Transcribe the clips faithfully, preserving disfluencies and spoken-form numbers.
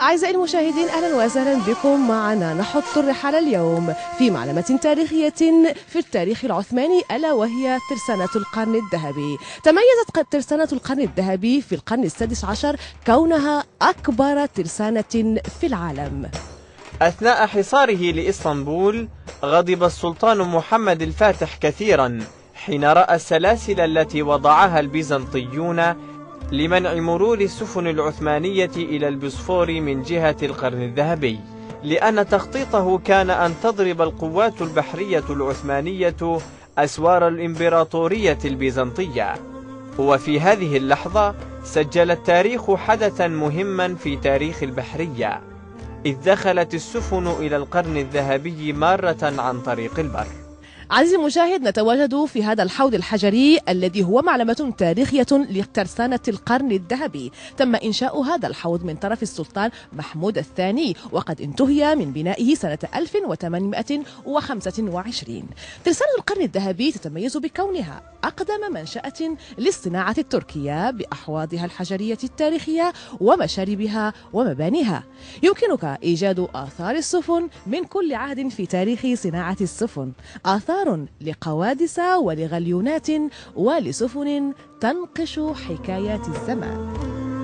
أعزائي المشاهدين، أهلا وسهلا بكم معنا نحط الرحال اليوم في معلومة تاريخية في التاريخ العثماني، ألا وهي ترسانة القرن الذهبي. تميزت ترسانة القرن الذهبي في القرن السادس عشر كونها أكبر ترسانة في العالم. أثناء حصاره لإسطنبول غضب السلطان محمد الفاتح كثيرا حين رأى السلاسل التي وضعها البيزنطيون لمنع مرور السفن العثمانية إلى البوسفور من جهة القرن الذهبي، لأن تخطيطه كان أن تضرب القوات البحرية العثمانية أسوار الإمبراطورية البيزنطية. وفي هذه اللحظة سجل التاريخ حدثا مهما في تاريخ البحرية، إذ دخلت السفن إلى القرن الذهبي مارة عن طريق البر. عزيزي المشاهد، نتواجد في هذا الحوض الحجري الذي هو معلمة تاريخية لترسانة القرن الذهبي. تم إنشاء هذا الحوض من طرف السلطان محمود الثاني، وقد انتهي من بنائه سنة ألف وثمانمائة وخمسة وعشرين. ترسانة القرن الذهبي تتميز بكونها أقدم منشأة للصناعة التركية بأحواضها الحجرية التاريخية ومشاربها ومبانيها. يمكنك إيجاد آثار السفن من كل عهد في تاريخ صناعة السفن، آثار لقوادس ولغليونات ولسفن تنقش حكايات الزمان.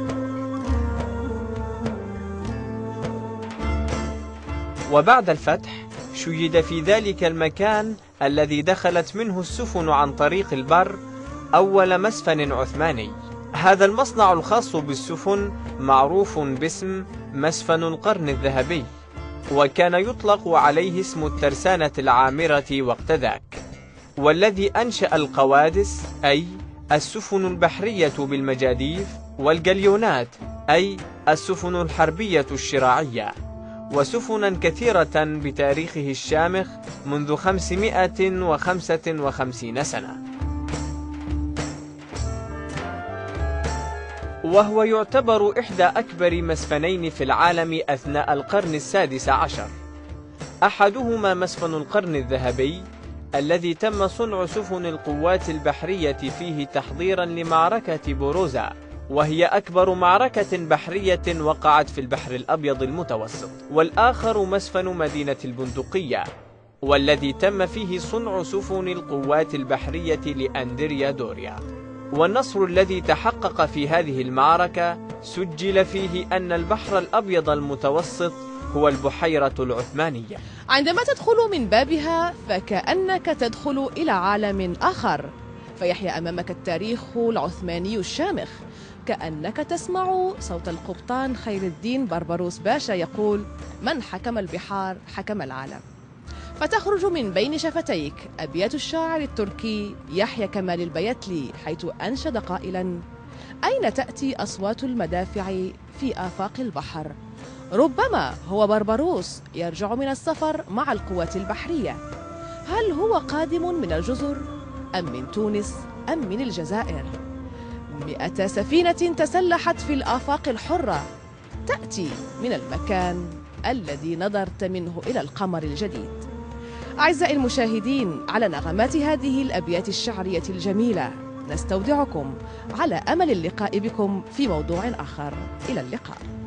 وبعد الفتح شيد في ذلك المكان الذي دخلت منه السفن عن طريق البر أول مسفن عثماني. هذا المصنع الخاص بالسفن معروف باسم مسفن القرن الذهبي، وكان يطلق عليه اسم الترسانة العامرة وقت ذاك، والذي أنشأ القوادس أي السفن البحرية بالمجاديف، والجليونات أي السفن الحربية الشراعية، وسفنا كثيرة بتاريخه الشامخ منذ خمسمائة وخمسة وخمسين سنة. وهو يعتبر إحدى أكبر مسفنين في العالم أثناء القرن السادس عشر. أحدهما مسفن القرن الذهبي الذي تم صنع سفن القوات البحرية فيه تحضيرا لمعركة بوروزا، وهي أكبر معركة بحرية وقعت في البحر الأبيض المتوسط. والآخر مسفن مدينة البندقية، والذي تم فيه صنع سفن القوات البحرية لأندريا دوريا. والنصر الذي تحقق في هذه المعركة سجل فيه أن البحر الأبيض المتوسط هو البحيرة العثمانية. عندما تدخل من بابها فكأنك تدخل إلى عالم آخر، فيحيا أمامك التاريخ العثماني الشامخ، كأنك تسمع صوت القبطان خير الدين بربروس باشا يقول: من حكم البحار حكم العالم. فتخرج من بين شفتيك أبيات الشاعر التركي يحيى كمال البيتلي، حيث أنشد قائلا: أين تأتي أصوات المدافع في آفاق البحر؟ ربما هو بربروس يرجع من السفر مع القوات البحرية. هل هو قادم من الجزر أم من تونس أم من الجزائر؟ مئة سفينة تسلحت في الآفاق الحرة، تأتي من المكان الذي نظرت منه إلى القمر الجديد. أعزائي المشاهدين، على نغمات هذه الأبيات الشعرية الجميلة نستودعكم على أمل اللقاء بكم في موضوع آخر. إلى اللقاء.